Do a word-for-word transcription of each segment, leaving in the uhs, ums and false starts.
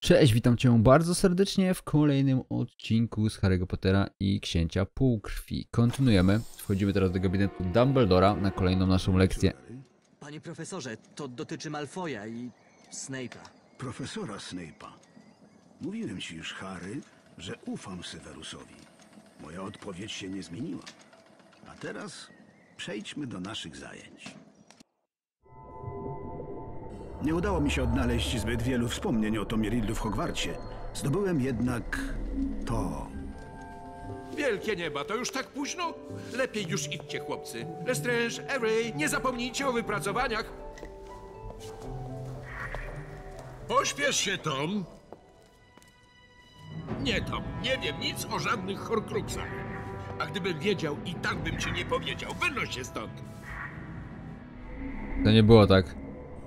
Cześć, witam cię bardzo serdecznie w kolejnym odcinku z Harry'ego Pottera i Księcia Półkrwi. Kontynuujemy. Wchodzimy teraz do gabinetu Dumbledora na kolejną naszą lekcję. Panie profesorze, to dotyczy Malfoya i Snape'a. Profesora Snape'a. Mówiłem ci już, Harry, że ufam Severusowi. Moja odpowiedź się nie zmieniła. A teraz przejdźmy do naszych zajęć. Nie udało mi się odnaleźć zbyt wielu wspomnień o Tomie Riddlu w Hogwarcie. Zdobyłem jednak to. Wielkie nieba, to już tak późno? Lepiej już idźcie, chłopcy. Lestrange, Harry, nie zapomnijcie o wypracowaniach. Pośpiesz się, Tom. Nie, Tom, nie wiem nic o żadnych horcruxach. A gdybym wiedział, i tak bym ci nie powiedział. Wynoś się stąd. To nie było tak.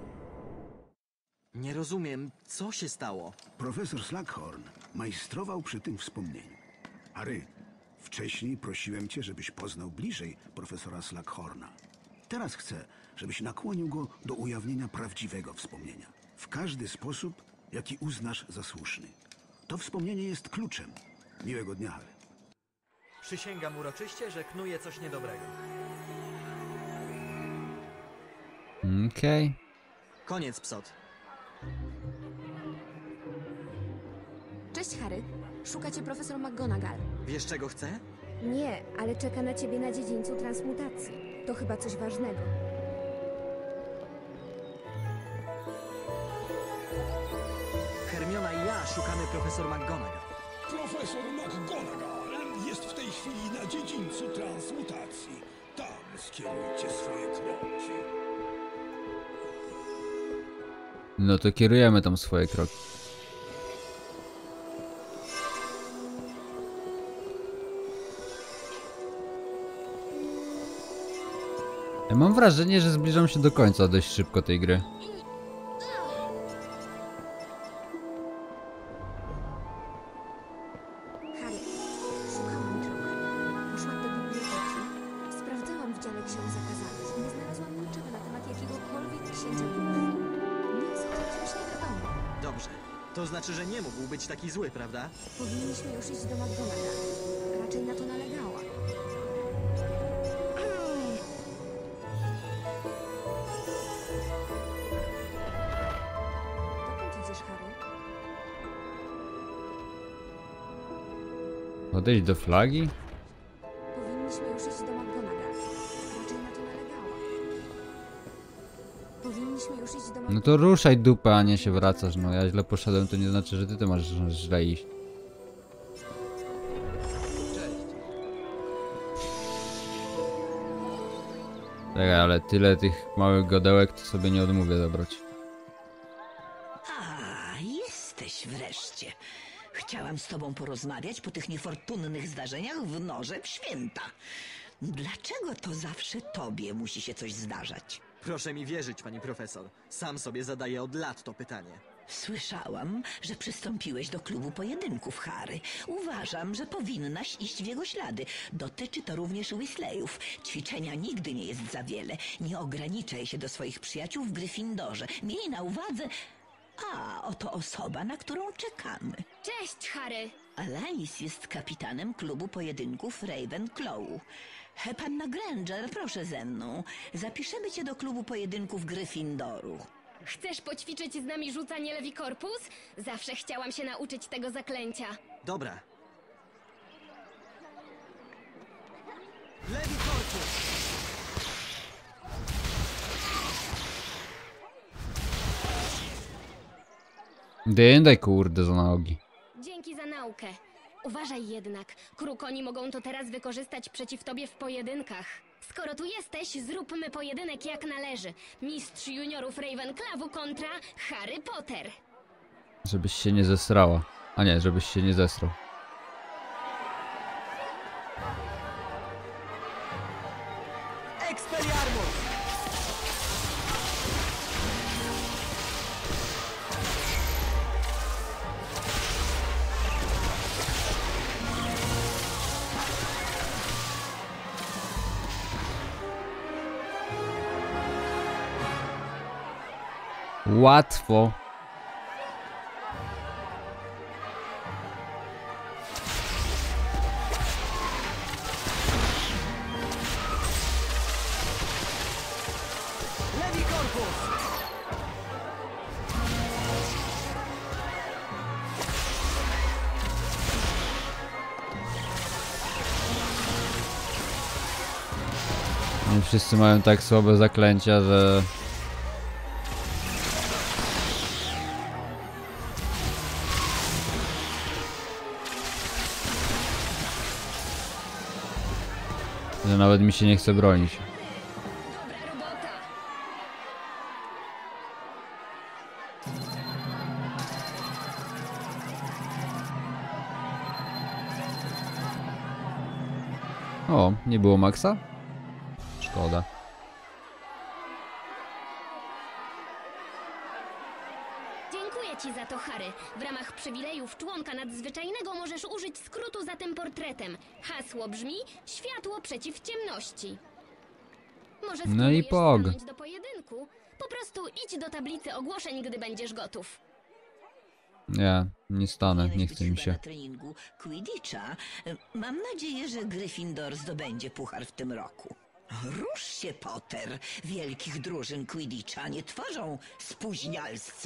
Nie rozumiem, co się stało. Profesor Slughorn majstrował przy tym wspomnieniu. Harry, wcześniej prosiłem cię, żebyś poznał bliżej profesora Slughorna. Teraz chcę, żebyś nakłonił go do ujawnienia prawdziwego wspomnienia. W każdy sposób, jaki uznasz za słuszny. To wspomnienie jest kluczem. Miłego dnia, Harry. Przysięgam uroczyście, że knuję coś niedobrego. Okej. Okay. Koniec, psot. Cześć, Harry. Szuka cię profesor McGonagall. Wiesz, czego chcę? Nie, ale czeka na ciebie na dziedzińcu transmutacji. To chyba coś ważnego. Hermiona i ja szukamy profesor McGonagall. Profesor McGonagall jest w tej chwili na dziedzińcu transmutacji. Tam skierujcie swoje kroki. No to kierujemy tam swoje kroki. Ja mam wrażenie, że zbliżam się do końca dość szybko tej gry. Harry, szukałam trochę. Poszłam do biblioteki. Sprawdzałam w dziale ksiąg zakazanych i nie znalazłam niczego na temat jakiegokolwiek księcia półkrwi. Nic o tym już nie wiadomo. Dobrze. To znaczy, że nie mógł być taki zły, prawda? Powinniśmy już iść do McGonagall. Raczej na to nalegała. Dokąd idziesz, Harry? Odejść do flagi? Powinniśmy już iść do McGonagall. Raczej na to nalegała. Powinniśmy już iść do McGonagall. No to ruszaj dupę, a nie się wracasz. No ja źle poszedłem, to nie znaczy, że ty to masz źle iść. Czekaj, ale tyle tych małych godełek to sobie nie odmówię zabrać. A, jesteś wreszcie. Chciałam z tobą porozmawiać po tych niefortunnych zdarzeniach w Norze w święta. Dlaczego to zawsze tobie musi się coś zdarzać? Proszę mi wierzyć, pani profesor. Sam sobie zadaję od lat to pytanie. Słyszałam, że przystąpiłeś do klubu pojedynków, Harry. Uważam, że powinnaś iść w jego ślady. Dotyczy to również Weasleyów. Ćwiczenia nigdy nie jest za wiele. Nie ograniczaj się do swoich przyjaciół w Gryffindorze. Miej na uwadze... A, oto osoba, na którą czekamy. Cześć, Harry! Alanis jest kapitanem klubu pojedynków Ravenclaw. Panna Granger, proszę ze mną. Zapiszemy cię do klubu pojedynków Gryffindoru. Chcesz poćwiczyć z nami rzucanie Levicorpus? Zawsze chciałam się nauczyć tego zaklęcia. Dobra. Levicorpus! Daj kurde za nogi. Dzięki za naukę. Uważaj jednak, krukoni mogą to teraz wykorzystać przeciw tobie w pojedynkach. Skoro tu jesteś, zróbmy pojedynek jak należy. Mistrz juniorów Ravenclawu kontra Harry Potter. Żebyś się nie zesrała. A nie, żebyś się nie zesrał. Expelliarmus! Łatwo. Anikorpus! Nie wszyscy mają tak słabe zaklęcia, że... że nawet mi się nie chce bronić. Dobra robota. O, nie było Maxa? Szkoda. Dziękuję ci za to, Harry. W ramach przywilejów członka nadzwyczajnego możesz użyć skrótu za tym portretem. Hasło brzmi światło przeciw ciemności. Może No i spróbujesz pog. stanąć do pojedynku? Po prostu idź do tablicy ogłoszeń, gdy będziesz gotów. Nie, nie stanę, Miałeś nie być chce mi chyba się. na treningu Quidditcha. Mam nadzieję, że Gryffindor zdobędzie puchar w tym roku. Rusz się, Potter. Wielkich drużyn Quidditcha nie tworzą spóźnialscy.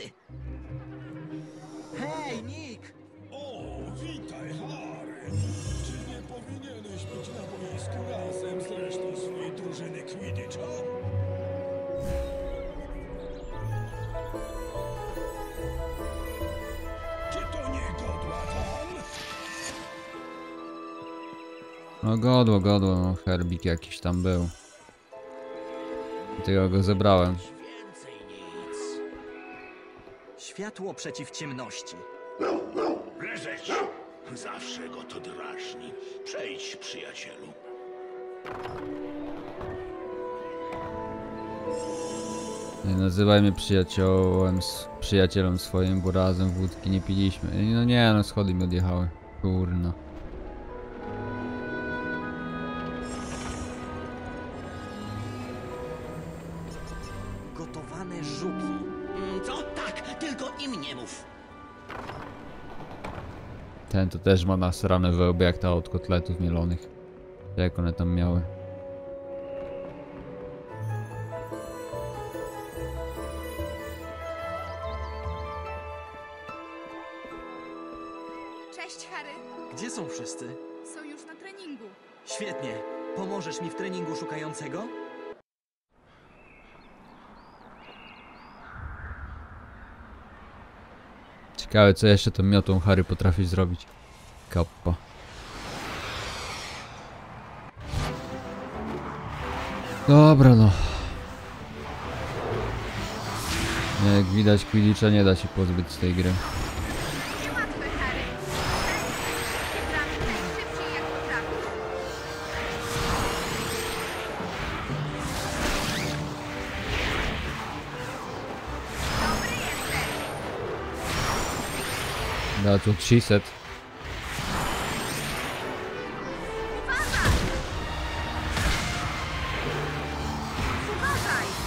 Hej, Nick! O, witaj, Harry. Czy nie powinieneś być na boisku razem z resztą swojej drużyny Quidditcha? Czy to nie godła tam? No godło, godło, no herbik jakiś tam był. Dlatego go zebrałem. Więcej nic. Światło przeciw ciemności. Leżeć! Zawsze go to drażni. Przejdź, przyjacielu. Nie nazywaj mnie przyjaciołem, przyjacielem swoim, bo razem wódki nie piliśmy. No nie, no schody mi odjechały. Kurno. Gotowane żuki. Mm, Co? Tak, tylko im nie mów. Ten to też ma nasrane we łbie jak ta od kotletów mielonych. Jak one tam miały. Cześć, Harry. Gdzie są wszyscy? Są już na treningu. Świetnie. Pomożesz mi w treningu szukającego? Ciekawe co jeszcze tą miotą Harry potrafi zrobić. Kappa. Dobra no. Jak widać Quidditcha nie da się pozbyć z tej gry. Niełatwe, Harry. Gramy najszybciej, jak potrafisz. Dobry jesteś. That's what she said. Uważaj.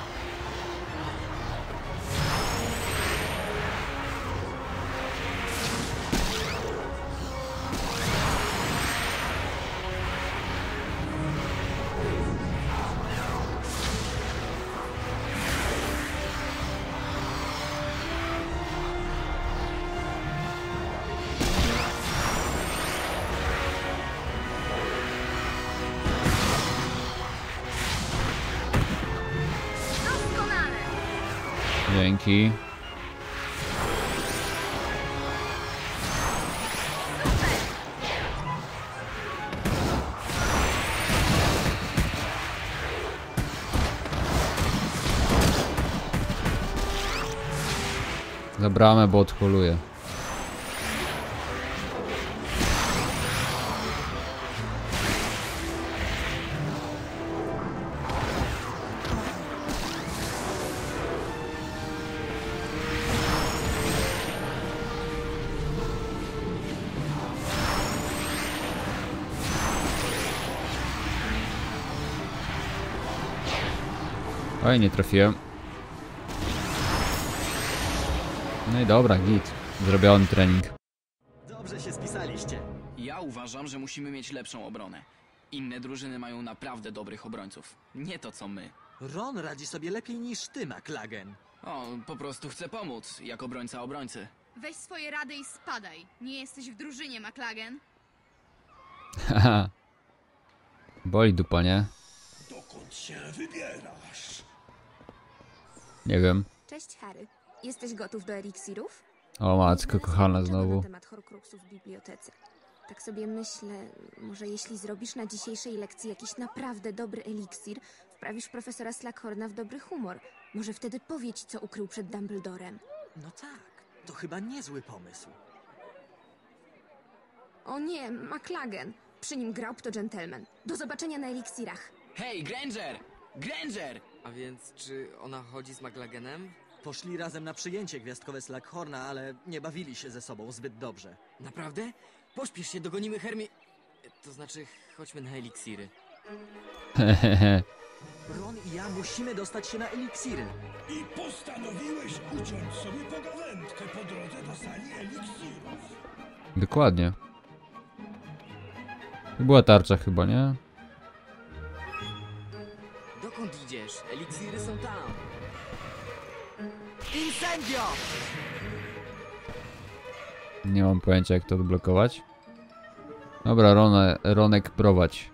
Doskonale. Dzięki. Za bramę, bo odholuje. Oj, nie trafiłem. No i dobra, git. Zrobiony trening. Dobrze się spisaliście. Ja uważam, że musimy mieć lepszą obronę. Inne drużyny mają naprawdę dobrych obrońców. Nie to co my. Ron radzi sobie lepiej niż ty, McLagan. O, po prostu chcę pomóc, jako obrońca obrońcy. Weź swoje rady i spadaj. Nie jesteś w drużynie, McLagan. Haha. Boli dupa, nie? Dokąd się wybierasz? Nie wiem. Cześć, Harry. Jesteś gotów do eliksirów? O matko, Znalazłam kochana niczego znowu. na temat horcruxów w bibliotece. Tak sobie myślę, może jeśli zrobisz na dzisiejszej lekcji jakiś naprawdę dobry eliksir, wprawisz profesora Slughorna w dobry humor. Może wtedy powie ci, co ukrył przed Dumbledorem. No tak, to chyba niezły pomysł. O nie, McLagan. Przy nim Graup to gentleman. Do zobaczenia na eliksirach. Hej, Granger! Granger! A więc, czy ona chodzi z McLaganem? Poszli razem na przyjęcie gwiazdkowe Slughorna, ale nie bawili się ze sobą zbyt dobrze. Naprawdę? Pośpiesz się, dogonimy Hermi... To znaczy, chodźmy na eliksiry. Hehehe. Ron i ja musimy dostać się na eliksiry. I postanowiłeś uciąć sobie pogawędkę po drodze do sali eliksirów. Dokładnie. To była tarcza chyba, nie? Dokąd idziesz? Eliksiry są tam. Incendio! Nie mam pojęcia, jak to odblokować. Dobra, Rone, Ronek, prowadź.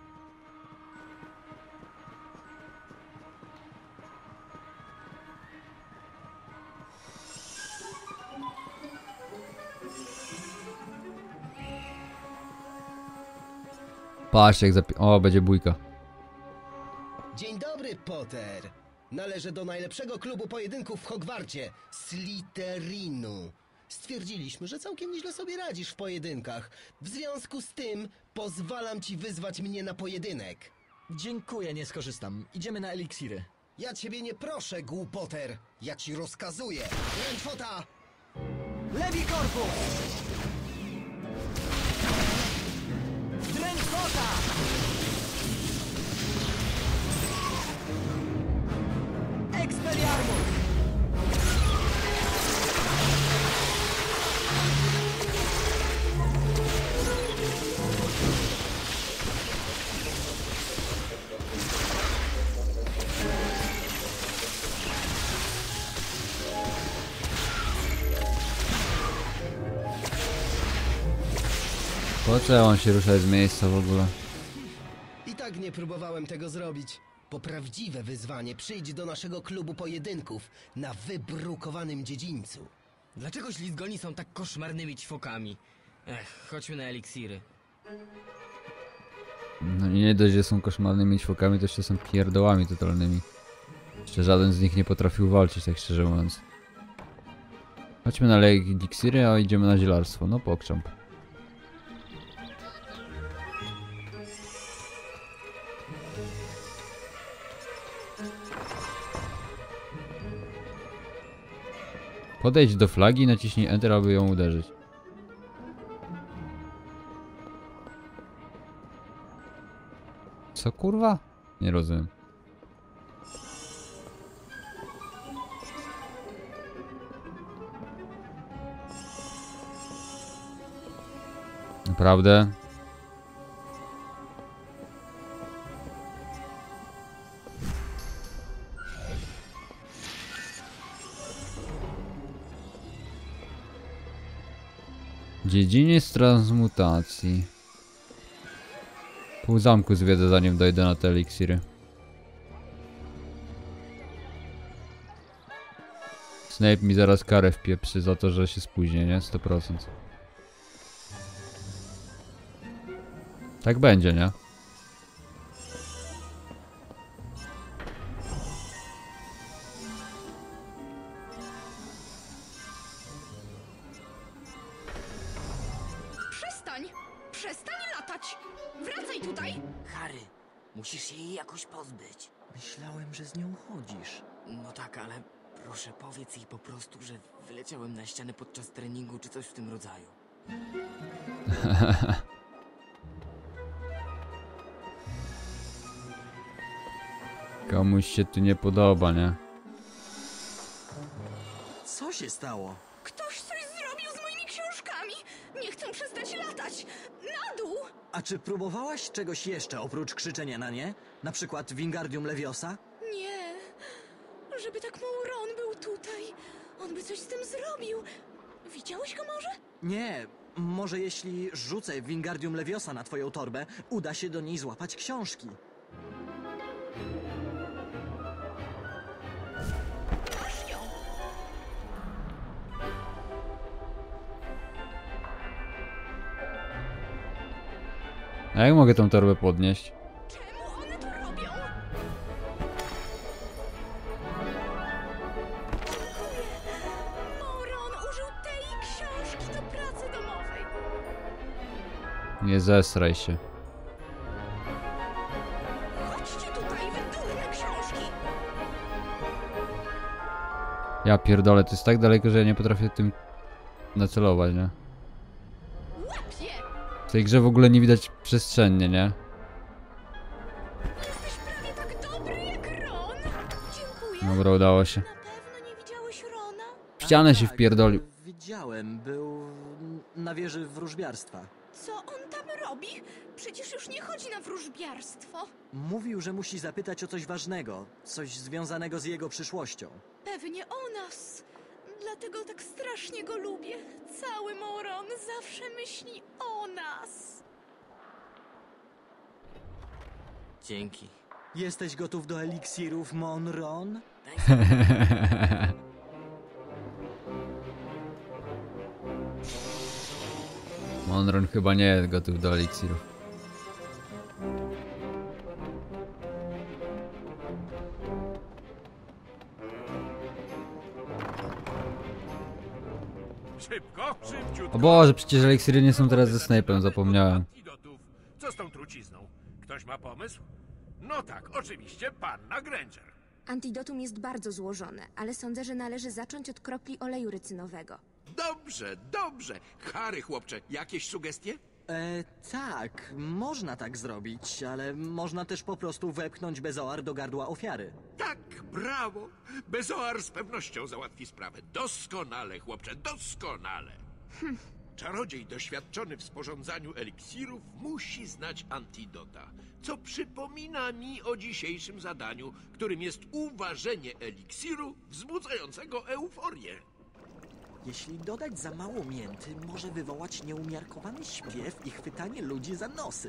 Patrz, jak zapi... O, będzie bójka. Dzień dobry, Potter. Należę do najlepszego klubu pojedynków w Hogwarcie, Slytherinu. Stwierdziliśmy, że całkiem nieźle sobie radzisz w pojedynkach. W związku z tym pozwalam ci wyzwać mnie na pojedynek. Dziękuję, nie skorzystam. Idziemy na eliksiry. Ja ciebie nie proszę, głupoter. Ja ci rozkazuję. Ręczwota! Lewi korpus! Dręczwota! Expelliarmus! Po co on się rusza z miejsca w ogóle? I tak nie próbowałem tego zrobić. Po prawdziwe wyzwanie przyjdź do naszego klubu pojedynków na wybrukowanym dziedzińcu. Dlaczego ślizgoni są tak koszmarnymi ćwokami? Ech, chodźmy na eliksiry. No nie dość, że są koszmarnymi ćwokami, to jeszcze są pierdołami totalnymi. Jeszcze żaden z nich nie potrafił walczyć, tak szczerze mówiąc. Chodźmy na eliksiry, a idziemy na zielarstwo. No pokrzamp. Podejdź do flagi i naciśnij Enter, aby ją uderzyć. Co kurwa? Nie rozumiem. Naprawdę? Dziedziniec transmutacji. Pół zamku zwiedzę, zanim dojdę na te eliksiry. Snape mi zaraz karę wpieprzy za to, że się spóźnię, nie? sto procent. Tak będzie, nie? Przestań! Przestań latać! Wracaj tutaj! Harry, musisz się jej jakoś pozbyć. Myślałem, że z nią chodzisz. No tak, ale proszę powiedz jej po prostu, że wyleciałem na ścianę podczas treningu czy coś w tym rodzaju. Komuś się tu nie podoba, nie? Co się stało? Ktoś coś zrobił z moimi książkami! Nie chcę przestać latać! Na dół! A czy próbowałaś czegoś jeszcze oprócz krzyczenia na nie? Na przykład Wingardium Leviosa? Nie, żeby tak mało Ron był tutaj. On by coś z tym zrobił. Widziałeś go może? Nie, może jeśli rzucę Wingardium Leviosa na twoją torbę, uda się do niej złapać książki. Masz ją. A jak mogę tą torbę podnieść? Czemu one to robią? Dziękuję. Moron użył tej książki do pracy domowej. Nie zesraj się. Chodźcie tutaj, wy durne książki. Ja pierdolę, to jest tak daleko, że ja nie potrafię tym nacelować, nie? Łapie! W tej grze w ogóle nie widać przestrzennie, nie? Jesteś prawie tak dobry jak Ron. Dziękuję. Dobra, udało się. Na pewno nie widziałeś Rona? W ścianę się Tak, wpierdolił. Widziałem, był na wieży wróżbiarstwa. Co on tam robi? Przecież już nie chodzi na wróżbiarstwo. Mówił, że musi zapytać o coś ważnego, coś związanego z jego przyszłością. Pewnie o nas. Dlatego tak strasznie go lubię. Cały Moron zawsze myśli o nas. Dzięki. Jesteś gotów do eliksirów, Monron? Monron chyba nie jest gotów do eliksirów. Szybko, szybciutko. O Boże, przecież eliksiry nie są teraz ze Snape'em, zapomniałem. Antidotów. Co z tą trucizną? Ktoś ma pomysł? No tak, oczywiście panna Granger. Antidotum jest bardzo złożone, ale sądzę, że należy zacząć od kropli oleju rycynowego. Dobrze, dobrze. Harry, chłopcze, jakieś sugestie? E, tak, można tak zrobić, ale można też po prostu wepchnąć bezoar do gardła ofiary. Tak, brawo. Bezoar z pewnością załatwi sprawę. Doskonale, chłopcze, doskonale. Hm. Czarodziej doświadczony w sporządzaniu eliksirów musi znać antidota, co przypomina mi o dzisiejszym zadaniu, którym jest uważenie eliksiru wzbudzającego euforię. Jeśli dodać za mało mięty, może wywołać nieumiarkowany śpiew i chwytanie ludzi za nosy.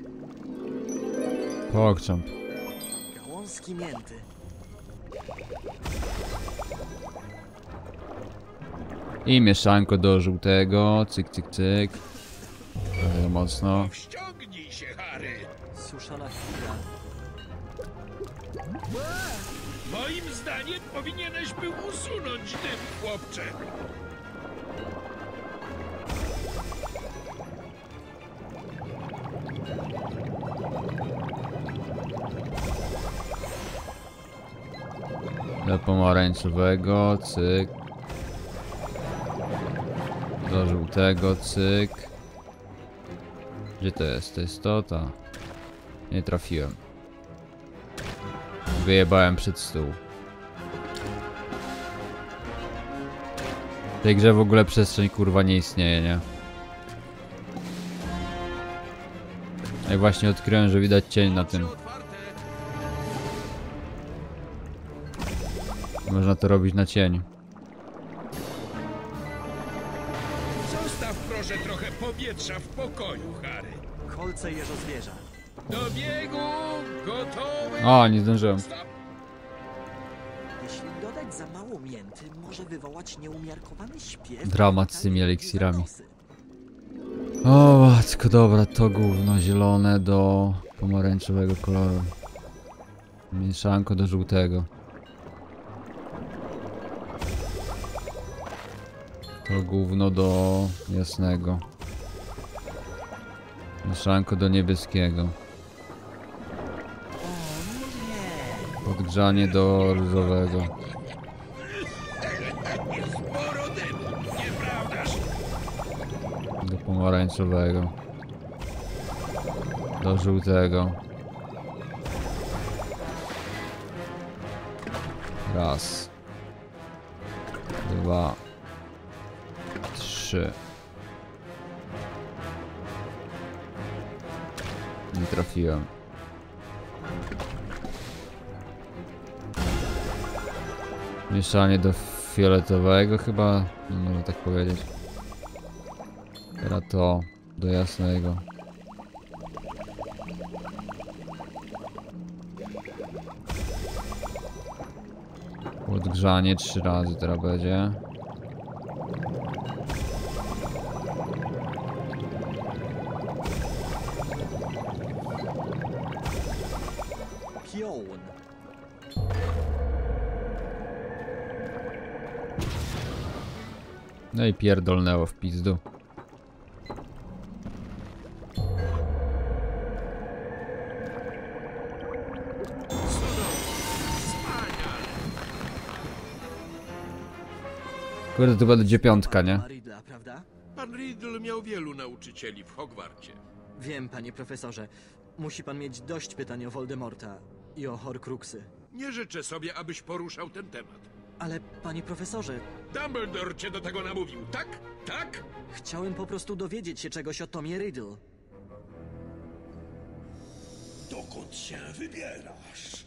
Pokcząp. Gałązki mięty. I mieszanko do żółtego. Cyk, cyk, cyk. Bardzo mocno. Wściągnij się, Harry. Suszona chwila. Moim zdaniem powinieneś był usunąć dym, chłopcze. Do pomarańczowego, cyk. Do żółtego, cyk. Gdzie to jest? To jest to, ta. Nie trafiłem. Wyjebałem przed stół. W tej grze w ogóle przestrzeń kurwa nie istnieje, nie? I właśnie odkryłem, że widać cień na tym. Można to robić na cień. Zostaw proszę trochę powietrza w pokoju, Harry. Kolce jeżozwierza. Do biegu, gotowy. O, nie zdążyłem. Jeśli dodać za mało mięty, może wywołać nieumiarkowany śpiew. Dramat z tymi eliksirami. O, matko, dobra, to gówno zielone do pomarańczowego koloru. Mieszanko do żółtego. To gówno do jasnego. Mieszanko do niebieskiego. Podgrzanie do różowego. Sporo dymu, nieprawdaż? Do pomarańczowego. Do żółtego. Raz. Dwa. Trzy. Nie trafiłem. Mieszanie do fioletowego chyba, nie można tak powiedzieć. Teraz to do jasnego. Odgrzanie trzy razy teraz będzie. Piołun. No i pierdolnęło w pizdu. Kurde, to będzie piątka, nie? Riddla, prawda? Pan Riddle miał wielu nauczycieli w Hogwarcie. Wiem, panie profesorze. Musi pan mieć dość pytań o Voldemorta i o Horcruxy. Nie życzę sobie, abyś poruszał ten temat. Ale, panie profesorze, Dumbledore cię do tego namówił, tak? Tak? chciałem po prostu dowiedzieć się czegoś o Tomie Riddle. Dokąd się wybierasz?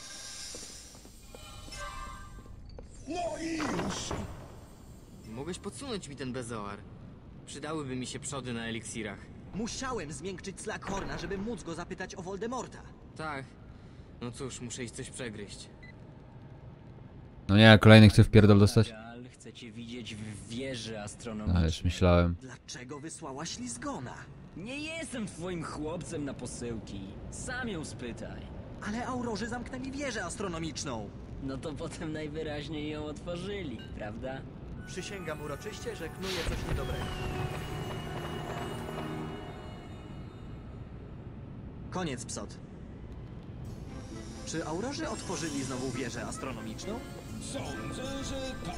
No i już! Mogłeś podsunąć mi ten bezoar. Przydałyby mi się przody na eliksirach. Musiałem zmiękczyć Slughorna, żeby móc go zapytać o Voldemorta. Tak. No cóż, muszę iść coś przegryźć. No nie, kolejny chce w pierdol dostać? Gal chce cię widzieć w wieży astronomicznej. Ależ myślałem. Dlaczego wysłałaś Lizgona? Nie jestem twoim chłopcem na posyłki. Sam ją spytaj. Ale Aurorzy zamknęli wieżę astronomiczną. No to potem najwyraźniej ją otworzyli, prawda? Przysięgam uroczyście, że knuje coś niedobrego. Koniec, psot. Czy Aurorzy otworzyli znowu wieżę astronomiczną? Sądzę, że tak.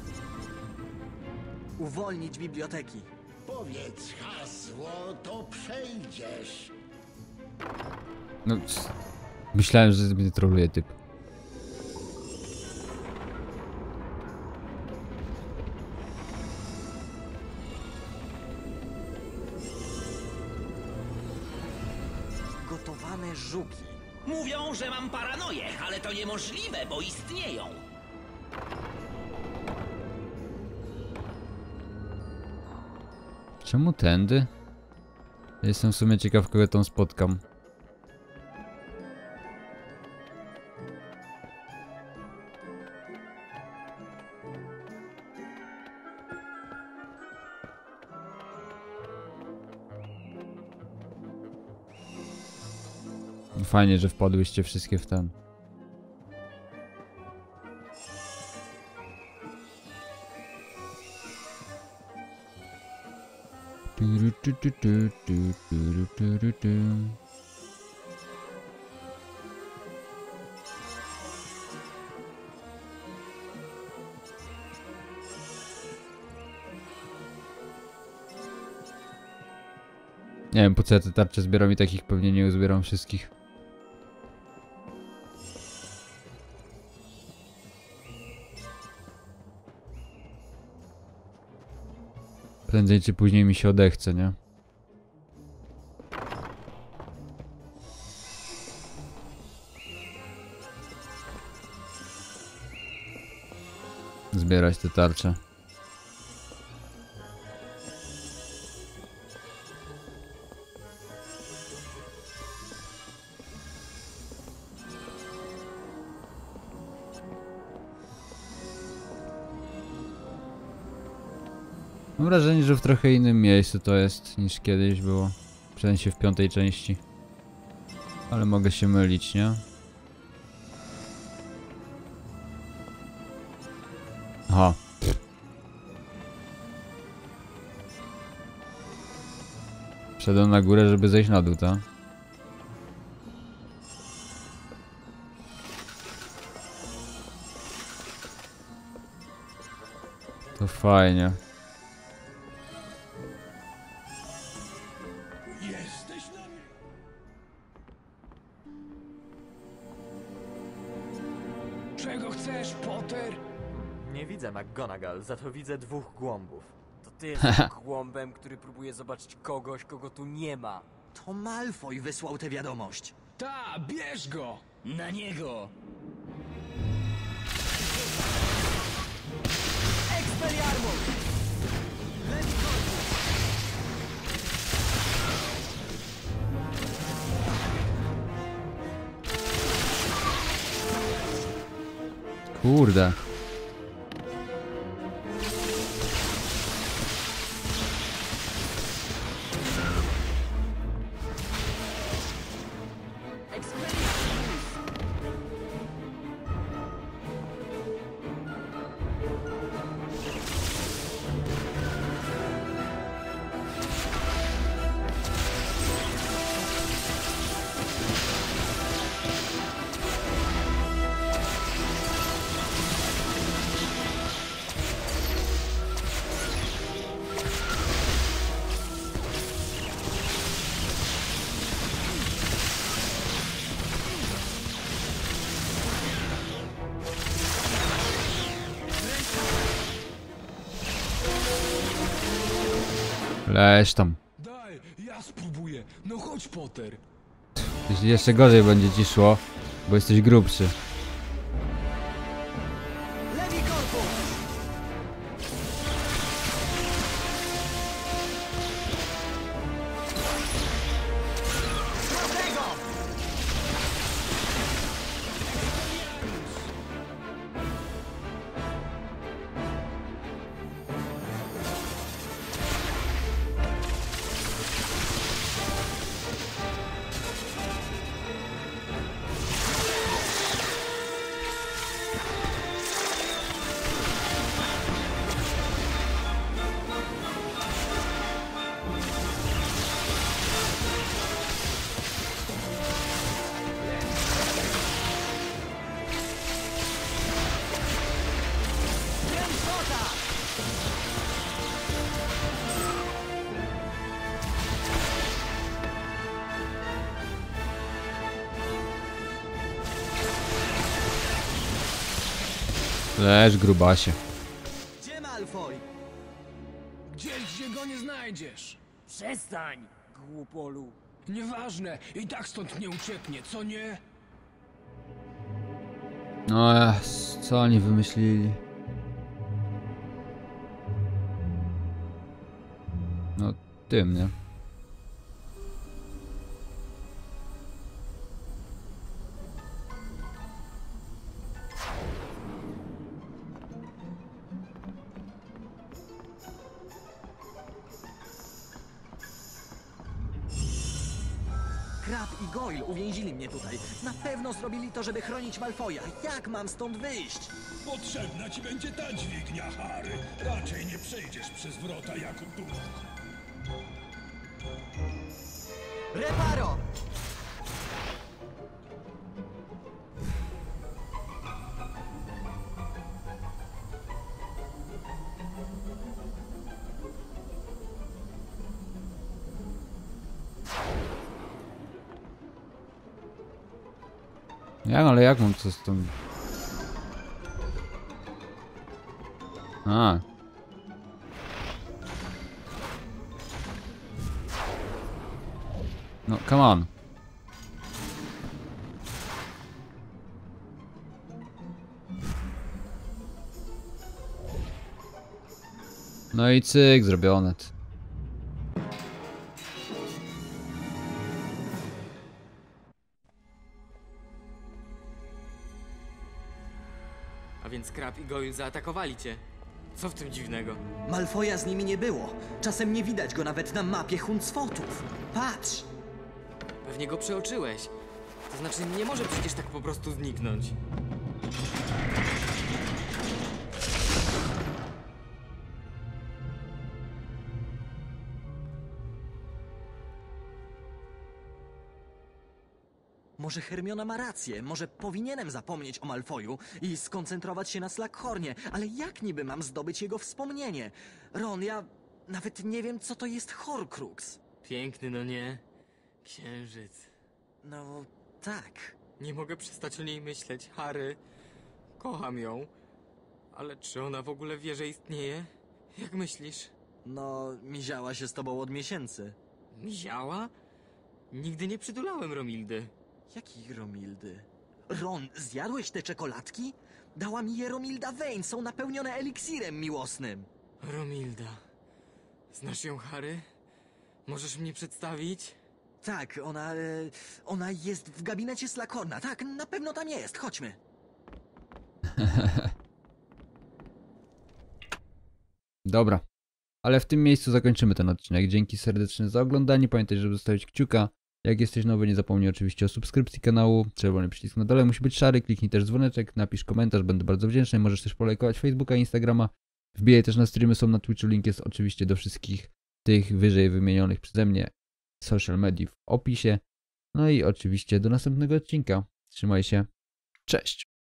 Uwolnić biblioteki. Powiedz hasło, to przejdziesz. No, c- myślałem, że mnie troluje typ. Gotowane żuki. Mówią, że mam paranoję, ale to niemożliwe, bo istnieją. Czemu tędy? Jestem w sumie ciekaw, kogo tam spotkam. Fajnie, że wpadłyście wszystkie w ten. Turu, tu, tu, tu, tu, turu, turu, tu. Nie wiem, po co ja te tarcze zbieram i takich pewnie nie uzbieram wszystkich. Prędzej czy później mi się odechce, nie? Zbierać te tarcze. Mam wrażenie, że w trochę innym miejscu to jest niż kiedyś było. Przynajmniej w piątej części. Ale mogę się mylić, nie? Aha. Wszedłem na górę, żeby zejść na dół, tak? To fajnie. Jesteś na mnie. Czego chcesz, Potter? Nie widzę McGonagall, za to widzę dwóch głąbów. To ty jesteś głąbem, który próbuje zobaczyć kogoś, kogo tu nie ma. To Malfoy wysłał tę wiadomość. Ta, bierz go! Na niego! Kurde. Leż tam. Daj, ja spróbuję. No chodź, Potter. Jeśli jeszcze gorzej będzie ci szło, bo jesteś grubszy. Leż, grubasie. Gdzie Malfoy? Gdzieś, gdzie go nie znajdziesz. Przestań, głupolu. Nieważne, i tak stąd nie ucieknie, co nie? No, jas, co oni wymyślili? No, tym, nie? Crabbe i Goyle uwięzili mnie tutaj. Na pewno zrobili to, żeby chronić Malfoya. Jak mam stąd wyjść? Potrzebna ci będzie ta dźwignia, Harry. Raczej nie przejdziesz przez wrota jako duch. Reparo! Jak, ale jak mam co z tym? A. No, come on. No i cyk, zrobione. A więc Crabbe i Goyle zaatakowali cię. Co w tym dziwnego? Malfoya z nimi nie było. Czasem nie widać go nawet na mapie Huncfotów. Patrz! Pewnie go przeoczyłeś. To znaczy, nie może przecież tak po prostu zniknąć. Może Hermiona ma rację, może powinienem zapomnieć o Malfoyu i skoncentrować się na Slughornie, ale jak niby mam zdobyć jego wspomnienie? Ron, ja nawet nie wiem, co to jest Horcrux. Piękny, no nie? Księżyc. No, tak. Nie mogę przestać o niej myśleć, Harry. Kocham ją. Ale czy ona w ogóle wie, że istnieje? Jak myślisz? No, miziała się z tobą od miesięcy. Miziała? Nigdy nie przytulałem Romildy. Jakiej Romildy? Ron, zjadłeś te czekoladki? Dała mi je Romilda Vane, są napełnione eliksirem miłosnym. Romilda. Znasz ją, Harry? Możesz mnie przedstawić? Tak, ona... E, ona jest w gabinecie Slughorna. Tak, na pewno tam jest. Chodźmy. Dobra. Ale w tym miejscu zakończymy ten odcinek. Dzięki serdeczne za oglądanie. Pamiętaj, żeby zostawić kciuka. Jak jesteś nowy, nie zapomnij oczywiście o subskrypcji kanału. Czerwony przycisk na dole musi być szary. Kliknij też dzwoneczek, napisz komentarz, będę bardzo wdzięczny. Możesz też polajkować Facebooka i Instagrama. Wbijaj też na streamy, są na Twitchu. Link jest oczywiście do wszystkich tych wyżej wymienionych przeze mnie social mediów w opisie. No i oczywiście do następnego odcinka. Trzymaj się. Cześć!